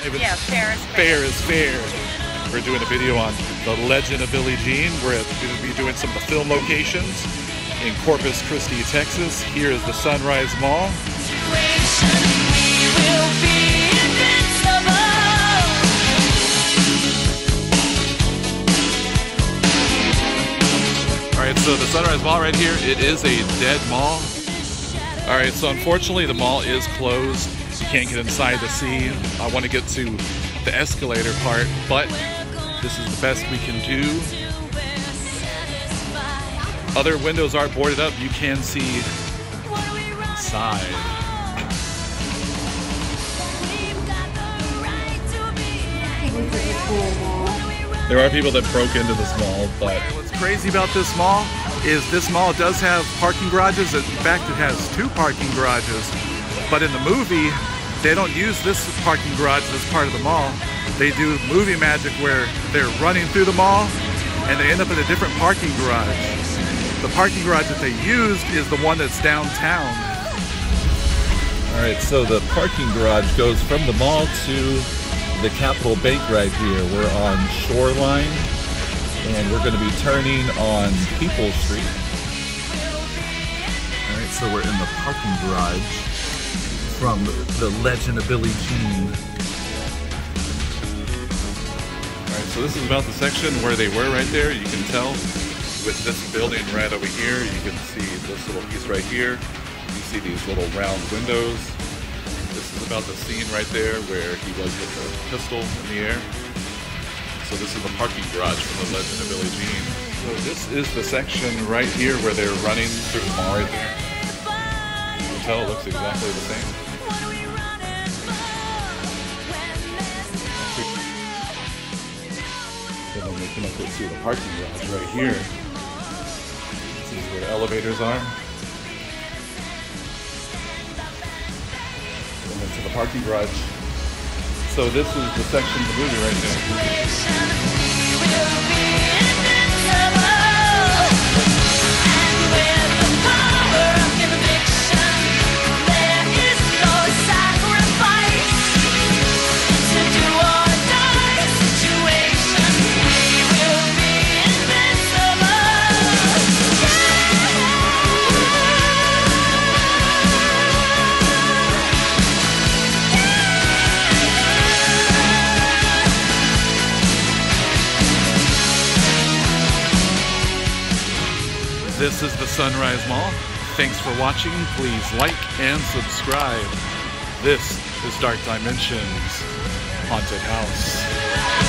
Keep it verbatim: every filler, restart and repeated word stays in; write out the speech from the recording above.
Yeah, fair is fair. Fair is fair. We're doing a video on the legend of Billie Jean. We're going to be doing some of the film locations in Corpus Christi, Texas. Here is the Sunrise Mall. Alright, so the Sunrise Mall right here, it is a dead mall. Alright, so unfortunately the mall is closed. You can't get inside to see. I want to get to the escalator part, but this is the best we can do. Other windows are boarded up. You can see inside. There are people that broke into this mall, but what's crazy about this mall is this mall does have parking garages. In fact, it has two parking garages. But in the movie, they don't use this parking garage as part of the mall. They do movie magic where they're running through the mall and they end up in a different parking garage. The parking garage that they used is the one that's downtown. Alright, so the parking garage goes from the mall to the Capitol Bank right here. We're on Shoreline and we're going to be turning on People Street. Alright, so we're in the parking garage from the legend of Billie Jean. Alright, so this is about the section where they were right there. You can tell with this building right over here, you can see this little piece right here. You see these little round windows. This is about the scene right there where he was with the pistol in the air. So this is the parking garage from the legend of Billie Jean. So this is the section right here where they're running through the mall right there. You can tell it looks exactly the same. And then we come up to the parking garage right here. This is where the elevators are. And then to the parking garage. So this is the section of the movie right there. This is the Sunrise Mall. Thanks for watching. Please like and subscribe. This is Dark Dimensions Haunted House.